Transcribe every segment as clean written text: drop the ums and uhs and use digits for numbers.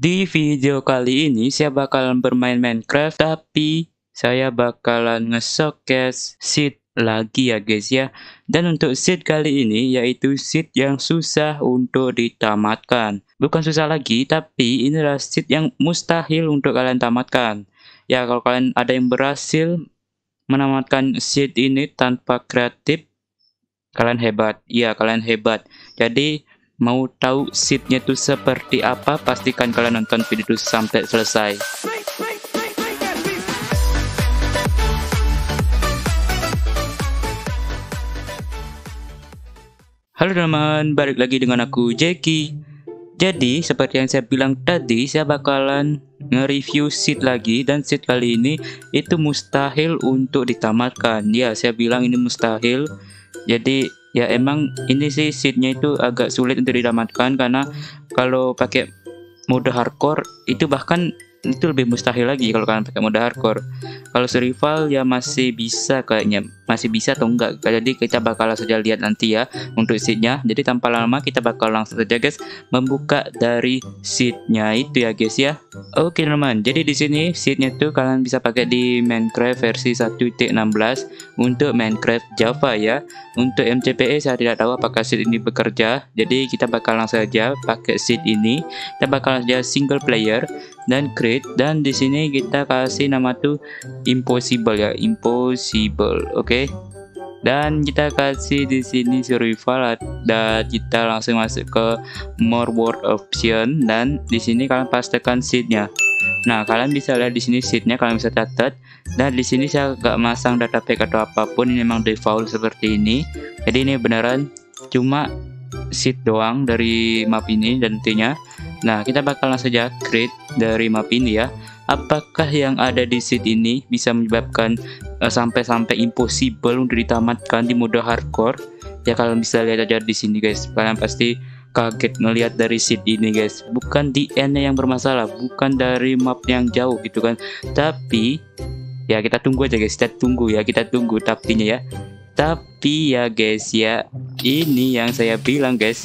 Di video kali ini saya bakalan bermain Minecraft, tapi saya bakalan nge-showcase seed lagi ya guys ya. Dan untuk seed kali ini yaitu seed yang susah untuk ditamatkan. Bukan susah lagi, tapi inilah seed yang mustahil untuk kalian tamatkan. Ya, kalau kalian ada yang berhasil menamatkan seed ini tanpa kreatif, kalian hebat. Iya, kalian hebat. Jadi mau tahu seednya tuh seperti apa, pastikan kalian nonton video itu sampai selesai. Halo teman, balik lagi dengan aku Jeki. Jadi seperti yang saya bilang tadi, saya bakalan nge-review seed lagi, dan seed kali ini itu mustahil untuk ditamatkan. Ya, saya bilang ini mustahil. Jadi ya emang ini sih seednya itu agak sulit untuk ditamatkan, karena kalau pakai mode hardcore itu bahkan itu lebih mustahil lagi kalau kalian pakai mode hardcore. Kalau survival ya masih bisa, kayaknya masih bisa atau enggak. Jadi kita bakal saja lihat nanti ya untuk seednya. Jadi tanpa lama kita bakal langsung saja guys membuka dari seednya itu ya guys ya. Oke teman, jadi di sini seednya tuh kalian bisa pakai di Minecraft versi 1.16 untuk Minecraft Java ya. Untuk MCPE saya tidak tahu apakah seed ini bekerja. Jadi kita bakal langsung saja pakai seed ini. Kita bakal saja single player dan create, dan di sini kita kasih nama tuh impossible ya, impossible. Oke. Dan kita kasih di sini survival, dan kita langsung masuk ke more world option, dan di sini kalian pastikan seednya. Nah, kalian bisa lihat di sini seednya, kalian bisa catat. Dan di sini saya gak masang data pack atau apapun, ini memang default seperti ini. Jadi ini beneran cuma seed doang dari map ini dan intinya. Nah, kita bakal langsung saja create dari map ini ya. Apakah yang ada di seed ini bisa menyebabkan sampai impossible untuk ditamatkan di mode hardcore? Ya kalian bisa lihat aja di sini guys. Kalian pasti kaget ngelihat dari seed ini guys. Bukan di end-nya yang bermasalah, bukan dari map yang jauh gitu kan. Tapi ya kita tunggu aja guys. Kita tunggu tapinya ya. Tapi ya guys ya, ini yang saya bilang guys.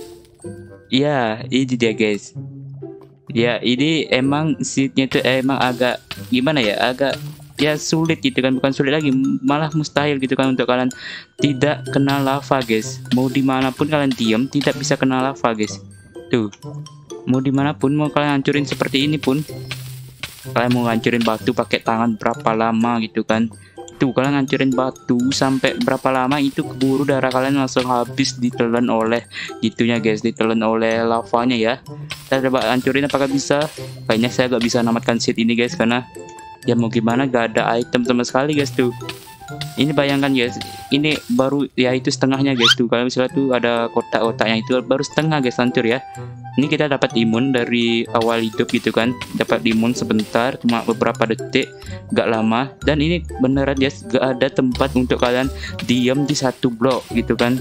Ya, ini dia guys. Ya, ini emang seednya tuh emang agak gimana ya, agak ya sulit gitu kan, bukan sulit lagi, malah mustahil gitu kan untuk kalian tidak kena lava guys. Mau dimanapun kalian diam, tidak bisa kena lava guys. Tuh, mau dimanapun, mau kalian hancurin seperti ini pun, kalian mau hancurin batu pakai tangan berapa lama gitu kan. Tuh, kalian hancurin batu sampai berapa lama itu keburu darah kalian langsung habis ditelan oleh gitunya guys, ditelan oleh lavanya ya. Kita coba hancurin apakah bisa. Kayaknya saya gak bisa namatkan seed ini guys, karena ya mau gimana, gak ada item sama sekali guys. Tuh, ini bayangkan guys, ini baru ya itu setengahnya guys. Tuh, kalau misalnya tuh ada kotak-kotaknya itu baru setengah guys hancur ya. Ini kita dapat imun dari awal hidup gitu kan, dapat imun sebentar, cuma beberapa detik, gak lama. Dan ini beneran guys, gak ada tempat untuk kalian diam di satu blok gitu kan.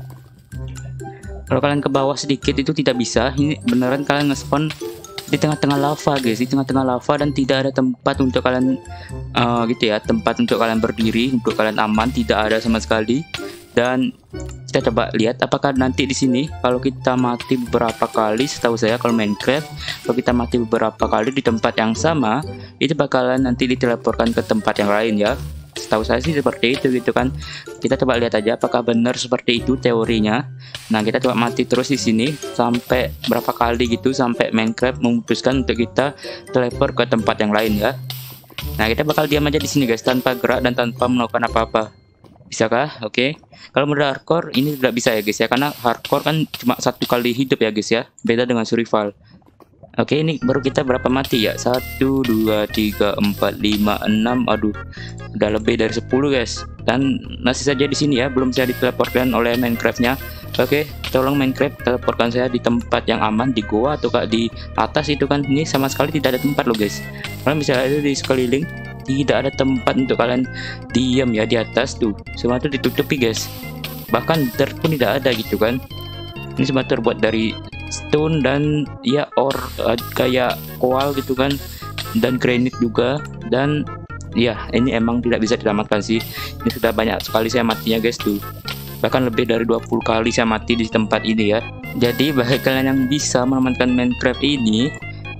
Kalau kalian ke bawah sedikit itu tidak bisa. Ini beneran kalian nge-spawn di tengah-tengah lava guys, di tengah-tengah lava, dan tidak ada tempat untuk kalian gitu ya, tempat untuk kalian berdiri, untuk kalian aman, tidak ada sama sekali. Dan kita coba lihat apakah nanti di sini kalau kita mati beberapa kali, setahu saya kalau Minecraft kalau kita mati beberapa kali di tempat yang sama, itu bakalan nanti diteleportkan ke tempat yang lain ya. Setahu saya sih seperti itu gitu kan. Kita coba lihat aja apakah benar seperti itu teorinya. Nah, kita coba mati terus di sini sampai berapa kali gitu, sampai Minecraft memutuskan untuk kita teleport ke tempat yang lain ya. Nah, kita bakal diam aja di sini guys, tanpa gerak dan tanpa melakukan apa-apa. Bisakah? Oke. Kalau mode hardcore ini tidak bisa ya guys ya, karena hardcore kan cuma satu kali hidup ya guys ya. Beda dengan survival. Oke, ini baru kita berapa mati ya? 1, 2, 3, 4, 5, 6. Aduh, udah lebih dari 10 guys. Dan masih saja di sini ya, belum saya diteleportkan oleh Minecraftnya. Oke, tolong Minecraft teleportkan saya di tempat yang aman, di goa atau kak di atas itu kan. Ini sama sekali tidak ada tempat loh guys. Kalian bisa lihat di sekeliling, tidak ada tempat untuk kalian diam ya di atas tuh. Semua itu ditutupi guys. Bahkan dirt pun tidak ada gitu kan. Ini semua terbuat dari stone dan ya kayak koal gitu kan, dan granite juga. Dan ya ini emang tidak bisa diselamatkan sih. Ini sudah banyak sekali saya matinya guys tuh, bahkan lebih dari 20 kali saya mati di tempat ini ya. Jadi bagi kalian yang bisa menamatkan Minecraft ini,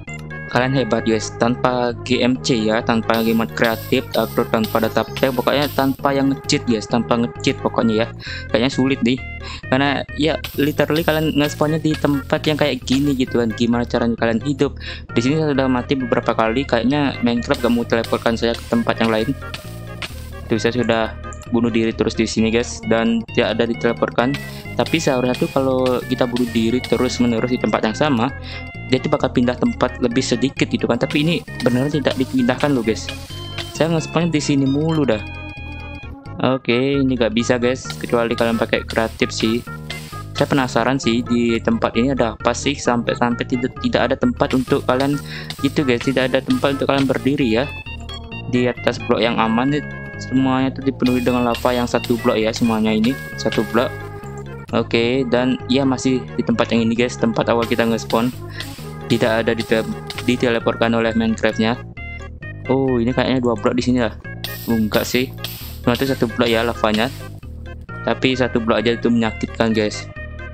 Kalian hebat guys, tanpa GMC ya, tanpa remote kreatif atau tanpa data pack, pokoknya tanpa yang nge-cheat guys, tanpa nge-cheat pokoknya ya. Kayaknya sulit nih, karena ya literally kalian nge-spawnnya di tempat yang kayak gini gitu kan. Gimana caranya kalian hidup di sini? Saya sudah mati beberapa kali, kayaknya Minecraft gak mau teleportkan saya ke tempat yang lain. Tuh, saya sudah bunuh diri terus di sini guys, dan tidak ada diteleportkan. Tapi seharusnya tuh kalau kita bunuh diri terus menerus di tempat yang sama, dia tuh bakal pindah tempat lebih sedikit gitu kan. Tapi ini beneran tidak dipindahkan loh guys, saya nge-spawn di sini mulu dah. Oke, ini gak bisa guys, kecuali kalian pakai kreatif sih. Saya penasaran sih di tempat ini ada apa sih sampai tidak ada tempat untuk kalian gitu guys, tidak ada tempat untuk kalian berdiri ya. Di atas blok yang aman nih, semuanya tuh dipenuhi dengan lava yang satu blok ya, semuanya ini satu blok. Oke, dan ya masih di tempat yang ini guys, tempat awal kita nge-spawn. Tidak ada diteleportkan oleh Minecraftnya. Oh, ini kayaknya 2 blok di sini lah. Enggak sih, cuma itu 1 blok ya lavanya, tapi 1 blok aja itu menyakitkan guys.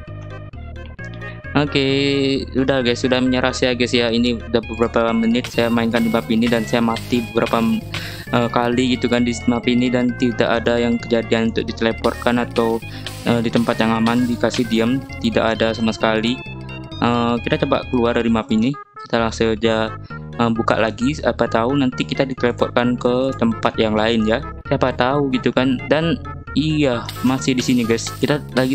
Oke, udah guys, sudah menyerah saya guys ya. Ini udah beberapa menit saya mainkan di map ini dan saya mati beberapa kali gitu kan di map ini, dan tidak ada yang kejadian untuk diteleportkan atau di tempat yang aman dikasih diam, tidak ada sama sekali. Kita coba keluar dari map ini, kita langsung saja buka lagi, apa tahu nanti kita diteleportkan ke tempat yang lain ya, siapa tahu gitu kan. Dan iya, masih di sini guys, kita lagi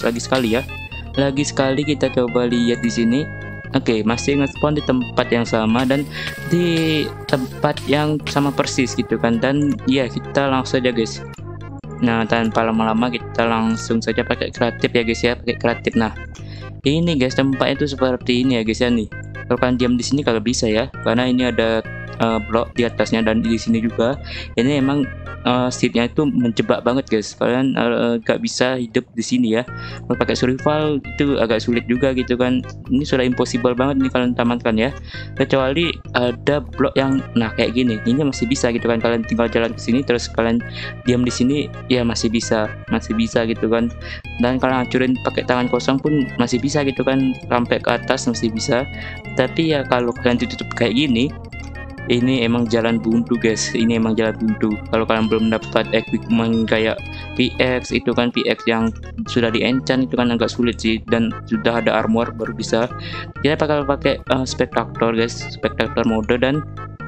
sekali kita coba lihat di sini. Oke, masih nge-spawn di tempat yang sama dan di tempat yang sama persis gitu kan. Dan ya, kita langsung aja guys. Nah, tanpa lama-lama kita langsung saja pakai kreatif ya guys ya, pakai kreatif. Nah, ini guys, tempatnya itu seperti ini ya guys ya nih. Kalau kalian diam di sini kagak bisa ya, karena ini ada blok di atasnya dan di sini juga. Ini emang seatnya itu menjebak banget guys, kalian gak bisa hidup di sini ya. Kalau pakai survival itu agak sulit juga gitu kan. Ini sudah impossible banget nih kalian tamatkan ya, kecuali ada blok yang nah kayak gini, ini masih bisa gitu kan. Kalian tinggal jalan ke sini terus kalian diam di sini ya, masih bisa gitu kan. Dan kalian hancurin pakai tangan kosong pun masih bisa gitu kan, sampai ke atas masih bisa. Tapi ya kalau kalian ditutup kayak gini, ini emang jalan buntu guys, ini emang jalan buntu. Kalau kalian belum dapat equipment kayak PX itu kan, PX yang sudah di enchant itu kan agak sulit sih, dan sudah ada armor baru bisa. Kita bakal pakai spectator guys, spectator mode. Dan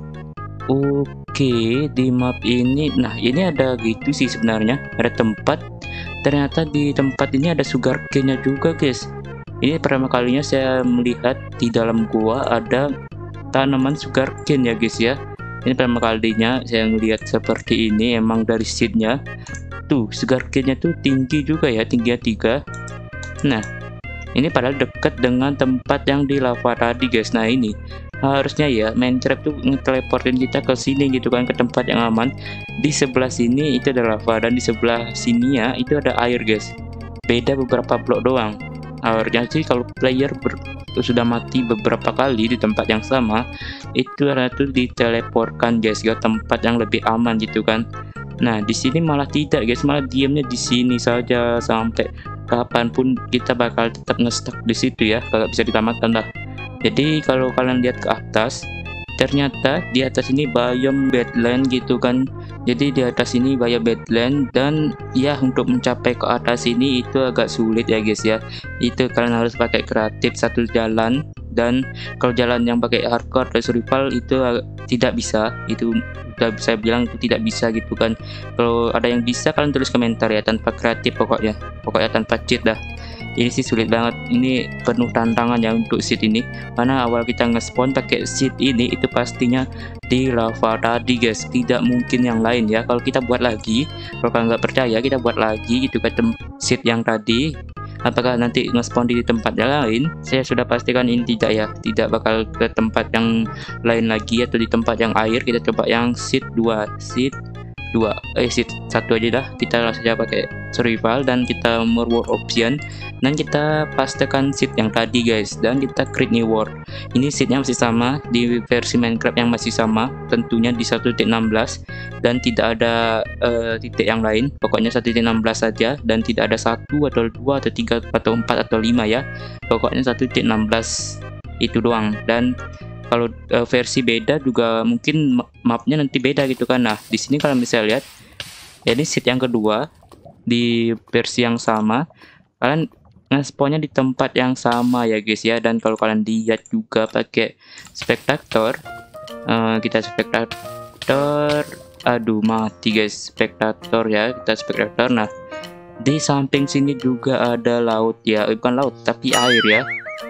oke, di map ini nah ini ada gitu sih sebenarnya, ada tempat, ternyata di tempat ini ada sugarcane-nya juga guys. Ini pertama kalinya saya melihat di dalam gua ada tanaman sugarcane ya guys ya. Ini pertama kalinya saya melihat seperti ini, emang dari seednya tuh sugarcane-nya tuh tinggi juga ya, tingginya 3. Nah, ini padahal dekat dengan tempat yang di lava tadi guys. Nah, ini harusnya ya Minecraft tuh ngeteleportin kita ke sini gitu kan, ke tempat yang aman. Di sebelah sini itu ada lava, dan di sebelah sini ya itu ada air guys. Beda beberapa blok doang. Harusnya sih kalau player sudah mati beberapa kali di tempat yang sama, itu tuh diteleportkan guys ke tempat yang lebih aman gitu kan. Nah, di sini malah tidak guys, malah diamnya di sini saja sampai kapanpun kita bakal tetap nge-stuck di situ ya, kalau bisa ditamatkan lah. Jadi kalau kalian lihat ke atas, ternyata di atas ini biome badland gitu kan. Jadi di atas ini biome badland, dan ya untuk mencapai ke atas ini itu agak sulit ya guys ya. Itu kalian harus pakai kreatif satu jalan, dan kalau jalan yang pakai hardcore atau survival itu tidak bisa. Itu udah saya bilang itu tidak bisa gitu kan. Kalau ada yang bisa kalian tulis komentar ya, tanpa kreatif pokoknya tanpa cheat dah. Ini sih sulit banget, ini penuh tantangan ya untuk seed ini, karena awal kita nge-spawn pakai seed ini itu pastinya di lava tadi guys, tidak mungkin yang lain ya. Kalau kita buat lagi, kalau kalian nggak percaya, kita buat lagi gitu ke seed yang tadi, apakah nanti nge-spawn di tempat yang lain? Saya sudah pastikan ini tidak ya, tidak bakal ke tempat yang lain lagi atau di tempat yang air. Kita coba yang seed 2 seed 1 aja dah. Kita langsung aja pakai survival dan kita reward option, dan kita pastikan seed yang tadi guys, dan kita create new world. Ini seednya masih sama di versi Minecraft yang masih sama, tentunya di 1.16, dan tidak ada titik yang lain, pokoknya 1.16 saja, dan tidak ada 1 atau 2 atau 3 atau 4 atau 5 ya, pokoknya 1.16 itu doang. Dan kalau versi beda juga mungkin mapnya nanti beda gitu kan. Nah di sini kalian bisa lihat, jadi seed yang kedua di versi yang sama, kalian nge-spawnnya di tempat yang sama ya guys ya. Dan kalau kalian lihat juga pakai spektator, kita spektator, aduh mati guys spektator ya, kita spektator. Nah di samping sini juga ada laut ya, bukan laut tapi air ya.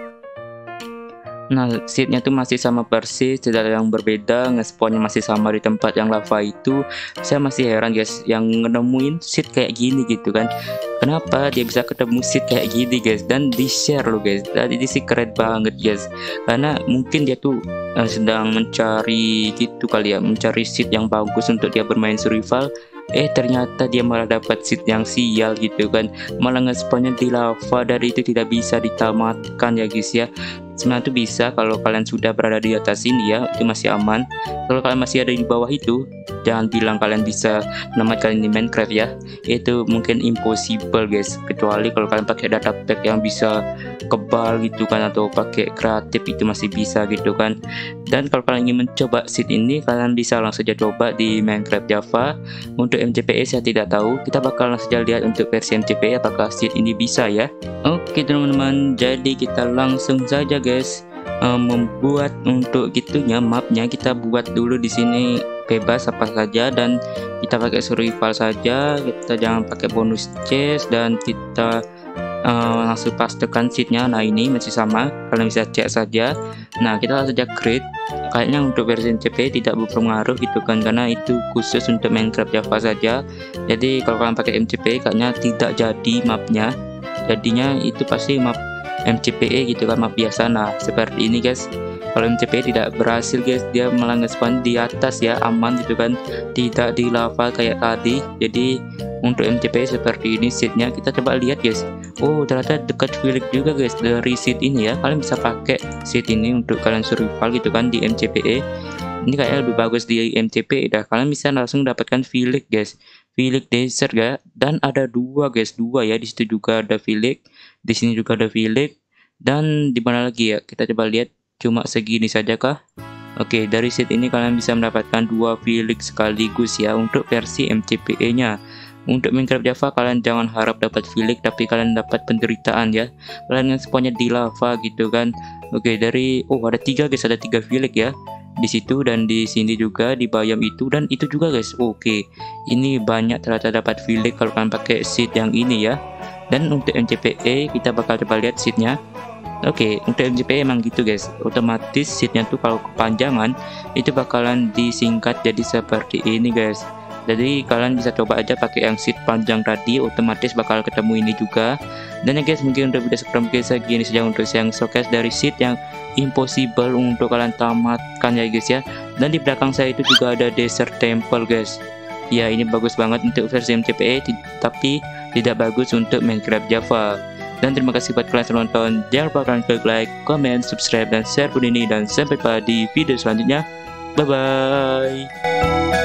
Nah seednya tuh masih sama persis, tidak ada yang berbeda, nge-spawnnya masih sama di tempat yang lava itu. Saya masih heran guys, yang nemuin seed kayak gini gitu kan, kenapa dia bisa ketemu seed kayak gini guys, dan di share loh guys. Dan ini sih keren banget guys, karena mungkin dia tuh sedang mencari gitu kali ya, mencari seed yang bagus untuk dia bermain survival. Ternyata dia malah dapat seed yang sial gitu kan, malah nge-spawnnya di lava, dari itu tidak bisa ditamatkan ya guys ya. Sebenarnya itu bisa kalau kalian sudah berada di atas ini ya, itu masih aman. Kalau kalian masih ada di bawah itu, jangan bilang kalian bisa menamatkan ini Minecraft ya, itu mungkin impossible guys, kecuali kalau kalian pakai data pack yang bisa kebal gitu kan, atau pakai kreatif itu masih bisa gitu kan. Dan kalau kalian ingin mencoba seed ini, kalian bisa langsung saja coba di Minecraft Java. Untuk MCPE saya tidak tahu, kita bakal langsung saja lihat untuk versi MCPE apakah seed ini bisa ya. Oke teman-teman, jadi kita langsung saja guys membuat untuk gitunya mapnya. Kita buat dulu di sini bebas apa saja, dan kita pakai survival saja, kita jangan pakai bonus chest, dan kita langsung pastekan seednya. Nah ini masih sama, kalian bisa cek saja. Nah kita langsung saja create. Kayaknya untuk versi MCP tidak berpengaruh gitu kan, karena itu khusus untuk Minecraft Java saja. Jadi kalau kalian pakai MCP kayaknya tidak jadi mapnya, jadinya itu pasti map MCPE gitu kan, map biasa. Nah seperti ini guys, kalau MCPE tidak berhasil guys, dia malah nge-spawn di atas ya, aman gitu kan, tidak di lava kayak tadi. Jadi untuk MCPE seperti ini seednya, kita coba lihat guys. Oh ternyata dekat village juga guys dari seed ini ya, kalian bisa pakai seed ini untuk kalian survival gitu kan di MCPE. Ini kayaknya lebih bagus di MCPE dah, kalian bisa langsung dapatkan village guys, village desert ya. Dan ada dua guys, dua ya, di situ juga ada village, di sini juga ada village, dan di mana lagi ya, kita coba lihat. Cuma segini saja kah? Oke, dari seed ini kalian bisa mendapatkan dua village sekaligus ya untuk versi MCPE nya. Untuk Minecraft Java kalian jangan harap dapat village, tapi kalian dapat penderitaan ya, kalian spawnnya di lava gitu kan. Oke, dari ada tiga guys, ada tiga village ya di situ, dan di sini juga di biome itu, dan itu juga guys. Oke, ini banyak ternyata dapat village kalau kalian pakai seed yang ini ya. Dan untuk MCPE kita bakal coba lihat seednya. Oke, untuk MCPE emang gitu guys, otomatis seednya tuh kalau kepanjangan itu bakalan disingkat jadi seperti ini guys. Jadi kalian bisa coba aja pakai yang seed panjang tadi, otomatis bakal ketemu ini juga. Dan ya guys, mungkin untuk video sekarang segini saja untuk yang showcase dari seed yang impossible untuk kalian tamatkan ya guys ya. Dan di belakang saya itu juga ada desert temple guys. Ya ini bagus banget untuk versi MCPE, tapi tidak bagus untuk Minecraft Java. Dan terima kasih buat kalian yang nonton. Jangan lupa kalian klik like, comment, subscribe, dan share video ini. Dan sampai jumpa di video selanjutnya. Bye bye.